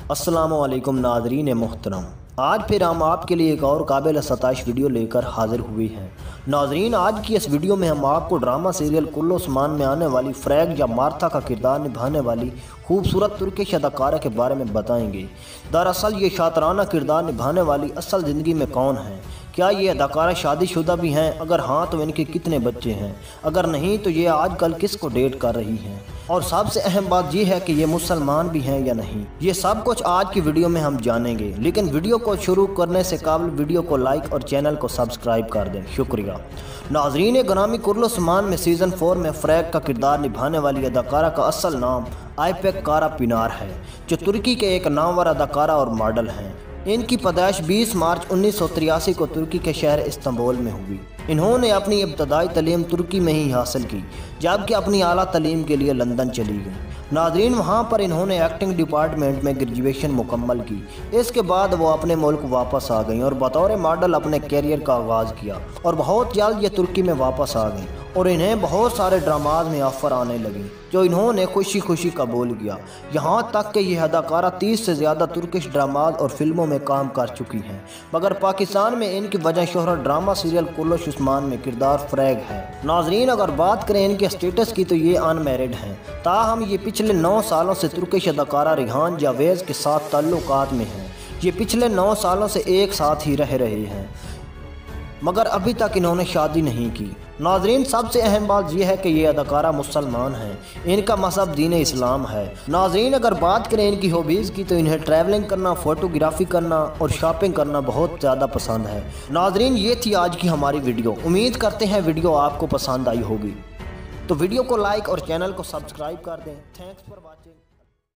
अस्सलामुअलैकुम नाज़रीन मोहतरम, आज फिर हम आपके लिए एक और काबिल सताइश वीडियो लेकर हाज़िर हुए हैं। नाज़रीन, आज की इस वीडियो में हम आपको ड्रामा सीरियल कुल्लो उस्मान में आने वाली फ्रैग या मार्था का किरदार निभाने वाली खूबसूरत तुर्किश अदाकारा के बारे में बताएंगे। दरअसल ये शातराना किरदार निभाने वाली असल ज़िंदगी में कौन है? क्या ये अदाकारा शादीशुदा भी हैं? अगर हाँ तो इनके कितने बच्चे हैं? अगर नहीं तो ये आजकल किसको डेट कर रही हैं? और सबसे अहम बात यह है कि ये मुसलमान भी हैं या नहीं। ये सब कुछ आज की वीडियो में हम जानेंगे, लेकिन वीडियो को शुरू करने से कबल वीडियो को लाइक और चैनल को सब्सक्राइब कर दें। शुक्रिया। नाज़रीन ग्रामी, कुल्लो उस्मान में सीज़न 4 में फ्रैग का किरदार निभाने वाली अदाकारा का असल नाम आइपेक कारापिनार है, जो तुर्की के एक नामवर अदाकारा और मॉडल हैं। इनकी पैदाइश 20 मार्च 1983 को तुर्की के शहर इस्तांबुल में हुई। इन्होंने अपनी इब्तदाई तालीम तुर्की में ही हासिल की, जबकि अपनी आला तालीम के लिए लंदन चली गई। नाज़रीन, वहाँ पर इन्होंने एक्टिंग डिपार्टमेंट में ग्रेजुएशन मुकम्मल की। इसके बाद वो अपने मुल्क वापस आ गई और बतौर मॉडल अपने कैरियर का आगाज़ किया और बहुत जल्द ये तुर्की में वापस आ गई और इन्हें बहुत सारे ड्रामाज में ऑफ़र आने लगे, जो इन्होंने खुशी खुशी कबूल किया। यहाँ तक कि यह अदाकारा 30 से ज़्यादा तुर्किश ड्रामाज और फिल्मों में काम कर चुकी हैं, मगर पाकिस्तान में इनकी वजह शोहरत ड्रामा सीरियल कुल्लो उस्मान में किरदार फ्रैग है। नाज़रीन, अगर बात करें इनके स्टेटस की तो ये अनमैरिड हैं, ताहम ये पिछले 9 सालों से तुर्किश अदाकारा रिहान जावेद के साथ ताल्लुकात में हैं। ये पिछले 9 सालों से एक साथ ही रह रहे हैं, मगर अभी तक इन्होंने शादी नहीं की। नाज़रीन, सबसे अहम बात यह है कि ये अदाकारा मुसलमान हैं। इनका मज़हब दीन इस्लाम है। नाज़रीन, अगर बात करें इनकी हॉबीज़ की तो इन्हें ट्रैवलिंग करना, फ़ोटोग्राफी करना और शॉपिंग करना बहुत ज़्यादा पसंद है। नाज़रीन, ये थी आज की हमारी वीडियो। उम्मीद करते हैं वीडियो आपको पसंद आई होगी, तो वीडियो को लाइक और चैनल को सब्सक्राइब कर दें। Thanks for watching.